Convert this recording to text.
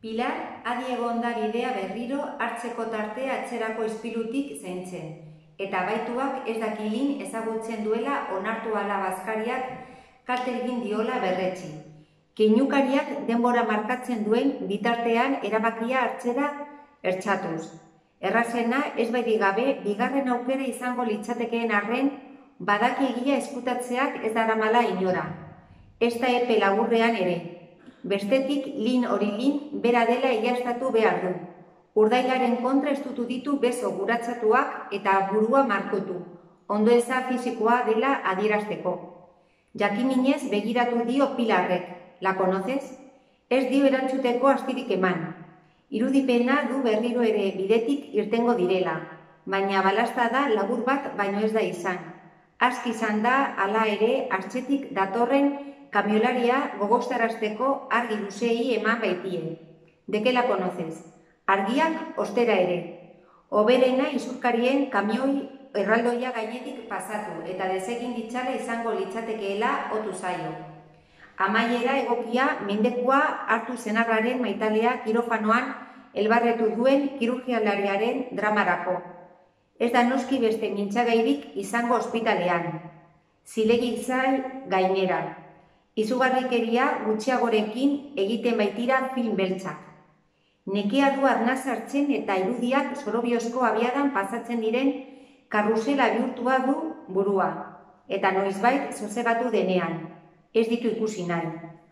Pilar adi egon da bidea berriro hartzeko tartea atzerako ispilutik zaintzen, eta baituak ez dakilin ezagutzen duela onartu ala bazkariak kalte egin diola berretsi. Keinukariak denbora markatzen duen bitartean erabakia hartzera ertxatuz. Errazena ez bairik gabe bigarren aukera izango litzatekeen arren badaki egia eskutatzeak ez daramala inora. Ez da epe laburrean ere. Bestetik lin hori lin bera dela egiaztatu behar du. Urdailaren kontra estutu ditu beso guratzatuak eta burua markotu. Ondoeza fisikoa dela adierazteko. Jakiminez begiratu dio Pilarrek. La conoces? Ez dio erantzuteko astirik eman. Irudipena du berriro ere bidetik irtengo direla, baina balazta da labur bat baino ez da izan. Aski izan da hala ere atzetik datorren kamiolaria gogoztarazteko argi luzei eman baitie. De que la conoces? Argiak ostera ere. Oberena isurkarien kamioi erraldoia gainetik pasatu eta desegin ditzala izango litzatekeela otu zaio. Amaiera egokia mendekua hartu senarraren maitalea kirofanoan elbarretu duen kirurgialariaren dramarako. Ez da noski beste mintzagairik izango ospitalean. Zilegik zail gainera. Izugarrikeria gutxiagorekin egiten baitira film beltzak. Nekea du arnaz hartzen eta irudiak Zorobiozko abiadan pasatzen diren karrusela bihurtua du burua. Eta noizbait sosegatu denean. Ez ditu ikusi nahi.